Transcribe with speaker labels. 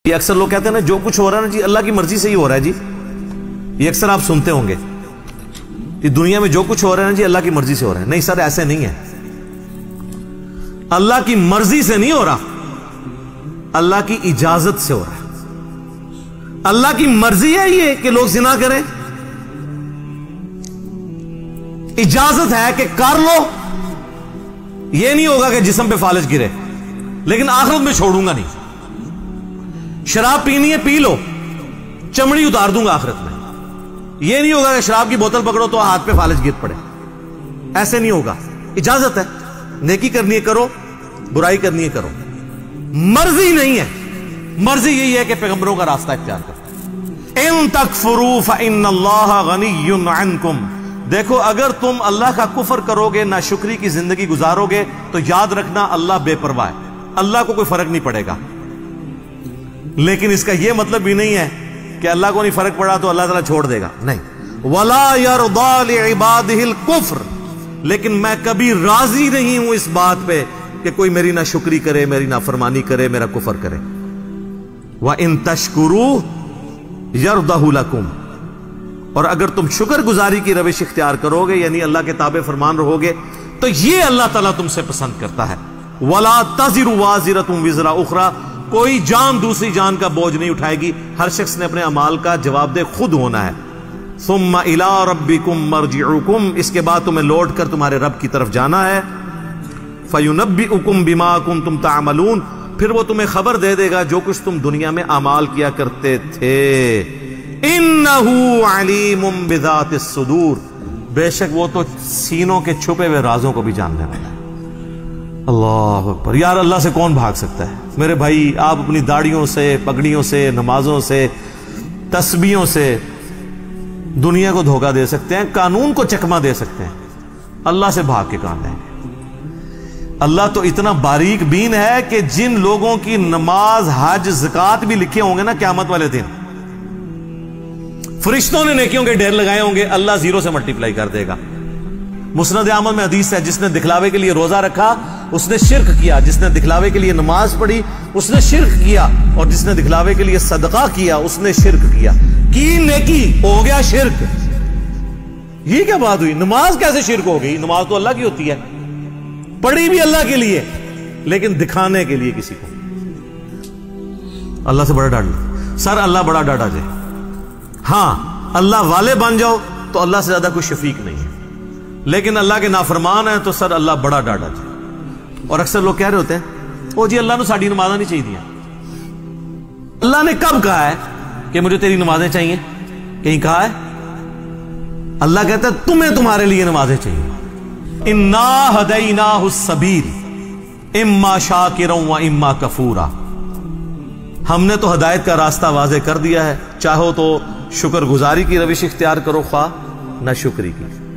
Speaker 1: یہ اکثر لوگ کہتے ہیں نا جو کچھ ہو رہا ہے نا جی اللہ کی مرضی سے ہی ہو رہا ہے جی. یہ اکثر آپ سنتے ہوں گے کہ دنیا میں جو کچھ ہو رہا ہے نا جی اللہ کی مرضی سے ہو رہا ہے. نہیں سر ایسے نہیں ہے. اللہ کی مرضی سے نہیں ہو رہا, اللہ کی اجازت سے ہو رہا ہے. اللہ کی مرضی ہے یہ کہ لوگ زنا کریں, اجازت ہے کہ کر لو. یہ نہیں ہوگا کہ جسم پہ فالج گرے, لیکن آخرت میں چھوڑوں گا نہیں. شراب پینی ہے پی لو, چمڑی اتار دوں گا آخرت میں. یہ نہیں ہوگا کہ شراب کی بوتل پکڑو تو ہاتھ پہ فالج گر پڑے. ایسے نہیں ہوگا. اجازت ہے, نیکی کرنی ہے کرو, برائی کرنی ہے کرو. مرضی نہیں ہے. مرضی یہی ہے کہ پیغمبروں کا راستہ اختیار کرو. ان تکفروا فإن اللہ غنی عنکم. دیکھو اگر تم اللہ کا کفر کرو گے, ناشکری کی زندگی گزارو گے, تو یاد رکھنا اللہ بے پرواہ ہے, اللہ کو کوئی فرق نہیں پڑے گا. لیکن اس کا یہ مطلب بھی نہیں ہے کہ اللہ کو نہیں فرق پڑا تو اللہ تعالیٰ چھوڑ دے گا, نہیں. وَلَا يَرْضَى لِعِبَادِهِ الْكُفْرِ. لیکن میں کبھی راضی نہیں ہوں اس بات پہ کہ کوئی میری ناشکری کرے, میری نافرمانی کرے, میرا کفر کرے. وَإِن تَشْكُرُوا يَرْضَهُ لَكُمْ. اور اگر تم شکر گزاری کی روش اختیار کرو گے, یعنی اللہ کے تابع فرمان رہو گے, تو یہ اللہ تعالیٰ تم سے پسند کرتا ہے. وَلَا تَزِرُ وَازِرَةٌ وِزْرَ أُخْرَى. کوئی جان دوسری جان کا بوجھ نہیں اٹھائے گی. ہر شخص نے اپنے اعمال کا جواب دہ خود ہونا ہے. ثم الى ربکم مرجعکم. اس کے بعد تمہیں لوٹ کر تمہارے رب کی طرف جانا ہے. فینبئکم بما کنتم تعملون. پھر وہ تمہیں خبر دے دے گا جو کچھ تم دنیا میں اعمال کیا کرتے تھے. انہ علیم بذات الصدور. بے شک وہ تو سینوں کے چھپے ہوئے رازوں کو بھی جاننے والا ہے. اللہ اکبر. یار اللہ سے کون بھاگ سکتا ہے میرے بھائی. آپ اپنی داڑیوں سے, پگڑیوں سے, نمازوں سے, تسبیحوں سے دنیا کو دھوکہ دے سکتے ہیں, قانون کو چکمہ دے سکتے ہیں. اللہ سے بھاگ کے کہاں لیں گے. اللہ تو اتنا باریک بین ہے کہ جن لوگوں کی نماز, حج, زکات بھی لکھے ہوں گے نا قیامت والے دن, فرشتوں نے نیکیوں کے ڈھیر لگائے ہوں گے, اللہ زیرو سے ملٹیپلائی کر دے گا. مسند احمد میں حدیث ہے, جس نے دکھلاوے کے لیے روزہ رکھا اس نے شرک کیا, جس نے دکھلاوے کے لیے نماز پڑھی اس نے شرک کیا, اور جس نے دکھلاوے کے لیے صدقہ کیا اس نے شرک کیا. کی نیکی ہو گیا شرک. یہ کیا بات ہوئی؟ نماز کیسے شرک ہو گئی؟ نماز تو اللہ کی ہوتی ہے, پڑھی بھی اللہ کے لیے, لیکن دکھانے کے لیے کسی کو. اللہ سے بڑا ڈر لو سر, اللہ بڑا ڈاڈا جائے. ہاں اللہ والے بن جاؤ تو اللہ سے زیادہ کوئی شفیق نہیں ہے, لیکن اللہ کے نافرمان ہیں تو سر اللہ بڑا ڈاڈا جائے. اور اکثر لوگ کہہ رہے ہوتے ہیں او جی اللہ نے ساڑی نمازیں نہیں چاہیے. اللہ نے کب کہا ہے کہ مجھے تیری نمازیں چاہیے؟ کہیں کہا ہے؟ اللہ کہتا ہے تمہیں تمہارے لیے نمازیں چاہیے. انا ہدیناہ السبیل اما شاکرا و اما کفورا. ہم نے تو ہدایت کا راستہ واضح کر دیا ہے, چاہو تو شکر گزاری کی روش اختیار کرو, خواہ نہ شکری کی.